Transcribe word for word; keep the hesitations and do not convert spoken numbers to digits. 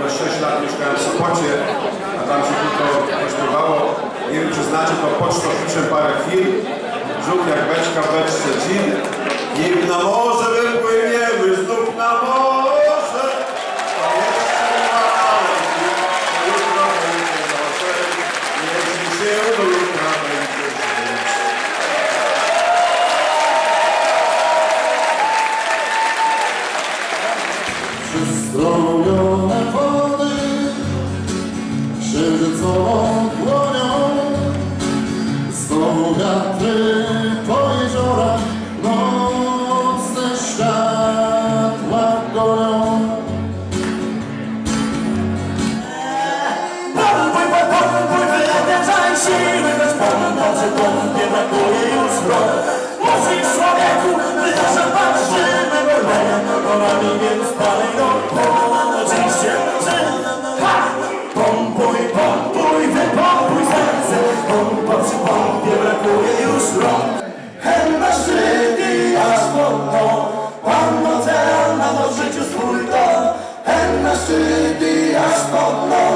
ponieważ sześć lat mieszkałem w Sopocie, a tam się tylko pośpiewało. Nie wiem, czy znacie to pocztoficzem parę chwil. Żółk jak beczka w beczce gin. Nim na morze wypłyniemy, znów na morze. To jeszcze małe, jutro będzie nosze. Jeśli się do jutra będzie żyć. Przystrojone wody księżycową dłonią, znowu wiatry po jeziorach nocne światła gonią. Pompuj, pompuj, wylepieczaj siły, bez pomocy domu nie brakuje już rąk. Musisz człowieku, wydarzę patrzymy, bo leje nogami, więc dalej no. Oczywiście, że ha! Pompuj, pompuj, wypompuj serce, pompa przy pompie brakuje już rąk. Hen na szczyt i aż pod dno, Pan oceana do życiu swój dom. Hen na szczyt i aż pod dno.